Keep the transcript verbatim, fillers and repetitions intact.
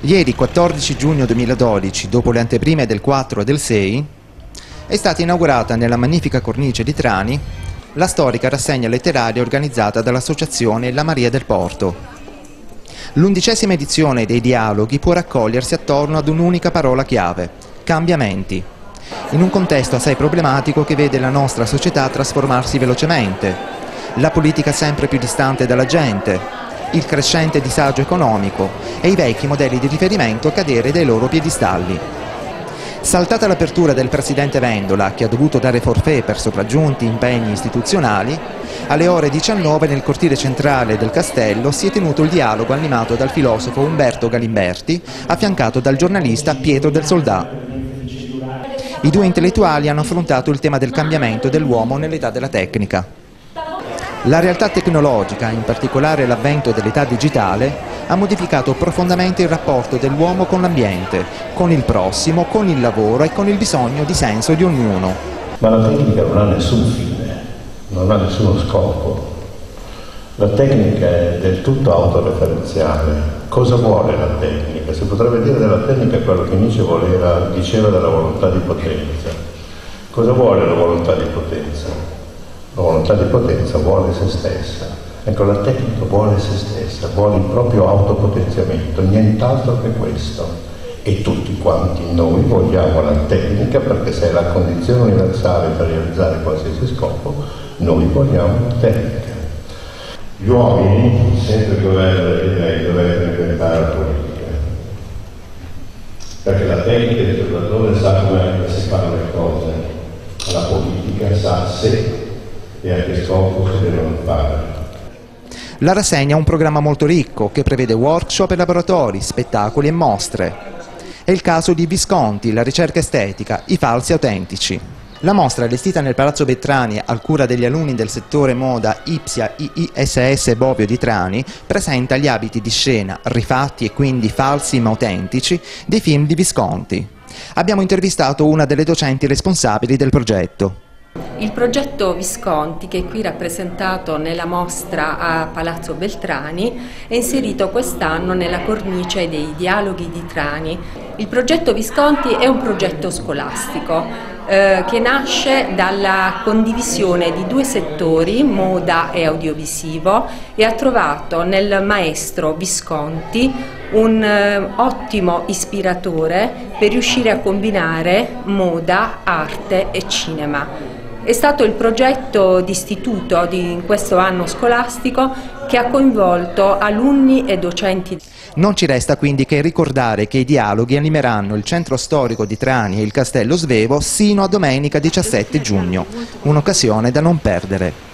Ieri, quattordici giugno duemiladodici, dopo le anteprime del quattro e del sei, è stata inaugurata nella magnifica cornice di Trani la storica rassegna letteraria organizzata dall'associazione La Maria del Porto. L'undicesima edizione dei dialoghi può raccogliersi attorno ad un'unica parola chiave: cambiamenti. In un contesto assai problematico che vede la nostra società trasformarsi velocemente, la politica sempre più distante dalla gente, il crescente disagio economico e i vecchi modelli di riferimento cadere dai loro piedistalli. Saltata l'apertura del presidente Vendola, che ha dovuto dare forfait per sopraggiunti impegni istituzionali, alle ore diciannove nel cortile centrale del castello si è tenuto il dialogo animato dal filosofo Umberto Galimberti, affiancato dal giornalista Pietro del Soldà. I due intellettuali hanno affrontato il tema del cambiamento dell'uomo nell'età della tecnica. La realtà tecnologica, in particolare l'avvento dell'età digitale, ha modificato profondamente il rapporto dell'uomo con l'ambiente, con il prossimo, con il lavoro e con il bisogno di senso di ognuno. Ma la tecnica non ha nessun fine, non ha nessuno scopo. La tecnica è del tutto autoreferenziale. Cosa vuole la tecnica? Si potrebbe dire della tecnica quello che Nietzsche voleva, diceva della volontà di potenza. Cosa vuole la volontà di potenza? La volontà di potenza vuole se stessa. Ecco, la tecnica vuole se stessa, vuole il proprio autopotenziamento, nient'altro che questo. E tutti quanti noi vogliamo la tecnica, perché se è la condizione universale per realizzare qualsiasi scopo, noi vogliamo la tecnica. Gli uomini, sempre più meglio, dovrebbero inventare la politica. Perché la tecnica del giocatore sa come si fanno le cose, la politica sa se e a che scopo si devono fare. La rassegna ha un programma molto ricco che prevede workshop e laboratori, spettacoli e mostre. È il caso di Visconti, la ricerca estetica, i falsi autentici. La mostra, allestita nel Palazzo Beltrani a cura degli alunni del settore moda Ipsia I I S S Bobbio di Trani, presenta gli abiti di scena, rifatti e quindi falsi ma autentici, dei film di Visconti. Abbiamo intervistato una delle docenti responsabili del progetto. Il progetto Visconti, che è qui rappresentato nella mostra a Palazzo Beltrani, è inserito quest'anno nella cornice dei dialoghi di Trani. Il progetto Visconti è un progetto scolastico eh, che nasce dalla condivisione di due settori, moda e audiovisivo, e ha trovato nel maestro Visconti un eh, ottimo ispiratore per riuscire a combinare moda, arte e cinema. È stato il progetto d'istituto di in questo anno scolastico che ha coinvolto alunni e docenti. Non ci resta quindi che ricordare che i dialoghi animeranno il centro storico di Trani e il Castello Svevo sino a domenica diciassette giugno, un'occasione da non perdere.